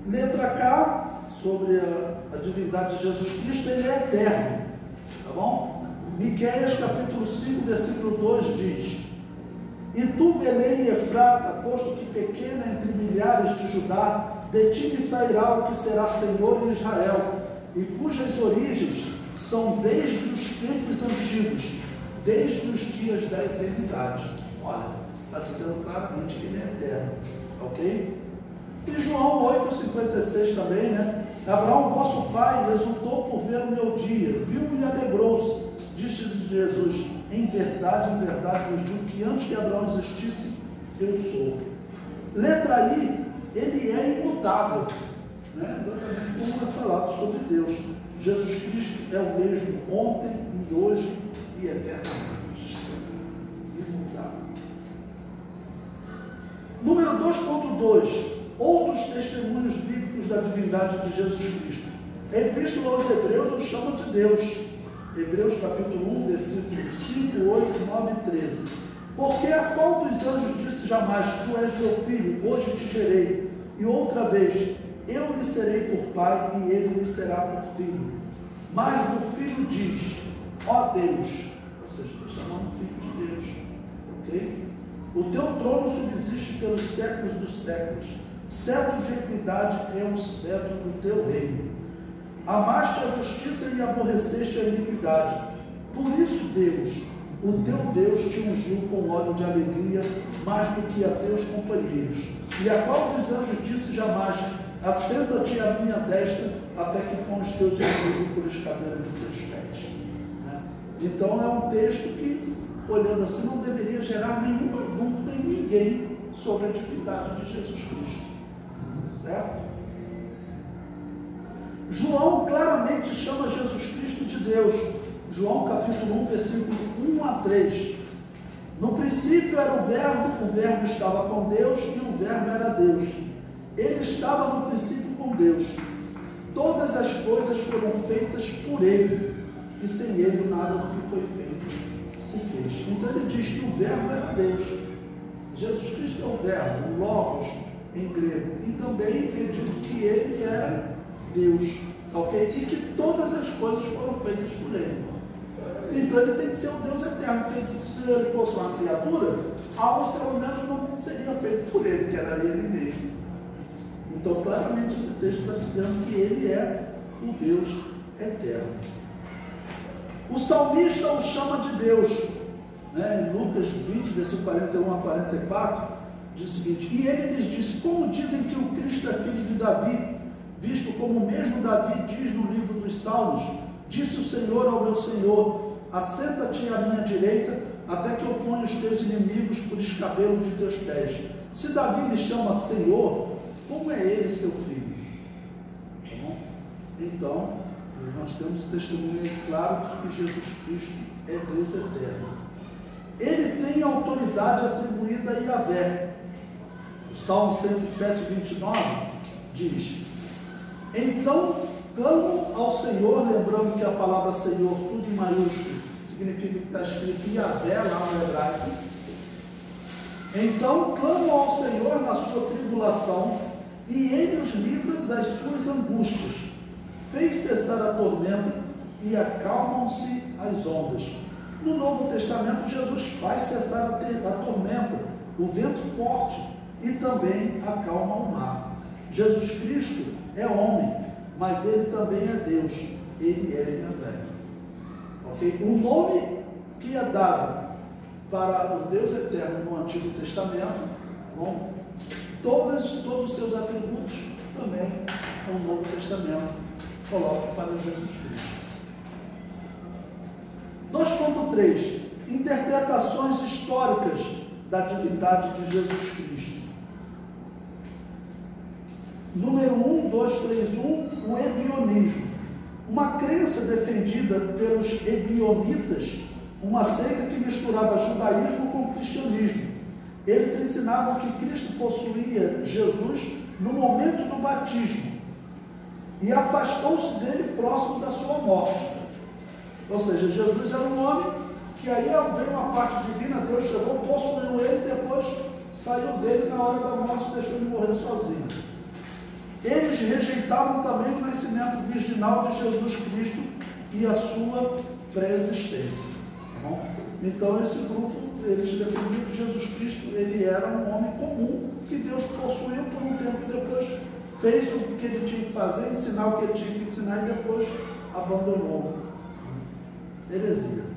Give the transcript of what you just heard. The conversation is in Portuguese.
Letra K, sobre a divindade de Jesus Cristo, ele é eterno, tá bom? Miqueias capítulo 5, versículo 2 diz: E tu, Belém e Efrata, posto que pequena entre milhares de Judá, de ti me sairá o que será Senhor em Israel, e cujas origens são desde os tempos antigos, desde os dias da eternidade. Olha, está dizendo claramente que ele é eterno, ok? E João 8,56 também, né? Abraão, vosso pai, exultou por ver o meu dia, viu e alegrou-se. Disse Jesus: em verdade vos digo que antes que Abraão existisse, eu sou. Letra I, ele é imutável, né? Exatamente como é falado sobre Deus. Jesus Cristo é o mesmo ontem e hoje e eternamente. Imutável. Número 2.2. Outros testemunhos bíblicos da divindade de Jesus Cristo. A Epístola aos Hebreus o chama de Deus. Hebreus capítulo 1, versículos 5, 8, 9 e 13. Porque a qual dos anjos disse jamais: Tu és meu filho, hoje te gerei. E outra vez: Eu lhe serei por pai e ele lhe será por filho. Mas do filho diz: Ó Deus. Ou seja, está chamando o filho de Deus. Ok? O teu trono subsiste pelos séculos dos séculos. Cetro de equidade é o cetro do teu reino. Amaste a justiça e aborreceste a iniquidade. Por isso, Deus, o teu Deus, te ungiu com óleo de alegria, mais do que a teus companheiros. E a qual dos anjos disse jamais: Assenta-te à minha destra, até que põe os teus inimigos por escabelo de teus pés. Então é um texto que, olhando assim, não deveria gerar nenhuma dúvida em ninguém sobre a divindade de Jesus Cristo. Certo? João claramente chama Jesus Cristo de Deus. João capítulo 1, versículo 1 a 3. No princípio era o verbo estava com Deus e o verbo era Deus. Ele estava no princípio com Deus. Todas as coisas foram feitas por ele, e sem ele nada do que foi feito se fez. Então ele diz que o verbo era Deus. Jesus Cristo é o verbo, o logos em grego. E também é dito que ele era Deus, ok? E que todas as coisas foram feitas por ele. Então ele tem que ser o Deus eterno, porque se ele fosse uma criatura, algo pelo menos não seria feito por ele, que era ele mesmo. Então claramente esse texto está dizendo que ele é o Deus eterno. O salmista o chama de Deus, né? Em Lucas 20, versículo 41 a 44, diz o seguinte: E ele lhes disse: Como dizem que o Cristo é filho de Davi, visto como mesmo Davi diz no livro dos Salmos: Disse o Senhor ao meu Senhor: Assenta-te à minha direita, até que eu ponha os teus inimigos por escabelo de teus pés. Se Davi lhe chama Senhor, como é ele seu filho? Tá bom? Então, nós temos testemunho claro de que Jesus Cristo é Deus eterno. Ele tem autoridade atribuída a Yahvé. O Salmo 107, 29 diz: Então clamo ao Senhor, lembrando que a palavra Senhor, tudo em maiúsculo, significa que está escrito Yahvé lá no hebraico. Então clamo ao Senhor na sua tribulação, e ele os livra das suas angústias. Fez cessar a tormenta e acalmam-se as ondas. No Novo Testamento, Jesus faz cessar a tormenta, o vento forte, e também acalma o mar. Jesus Cristo é homem, mas ele também é Deus. Ele é Yahvé. Ok? O nome que é dado para o Deus eterno no Antigo Testamento, bom, todos os seus atributos também no Novo Testamento coloca para Jesus Cristo. 2.3. Interpretações históricas da divindade de Jesus Cristo. Número 1, 2, 3, 1, o ebionismo. Uma crença defendida pelos ebionitas, uma seita que misturava judaísmo com cristianismo. Eles ensinavam que Cristo possuía Jesus no momento do batismo e afastou-se dele próximo da sua morte. Ou seja, Jesus era um homem que aí veio uma parte divina, Deus chegou, possuiu ele e depois saiu dele na hora da morte e deixou ele morrer sozinho. Eles rejeitavam também o nascimento virginal de Jesus Cristo e a sua pré-existência. Tá bom? Então esse grupo, eles defendiam que Jesus Cristo ele era um homem comum, que Deus possuiu por um tempo e depois fez o que ele tinha que fazer, ensinar o que ele tinha que ensinar e depois abandonou. Heresia.